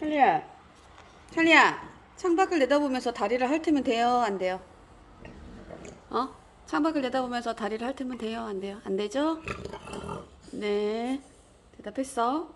찰리야, 찰리야, 창밖을 내다보면서 다리를 핥으면 돼요, 안 돼요? 어? 창밖을 내다보면서 다리를 핥으면 돼요, 안 돼요? 안 되죠? 네, 대답했어.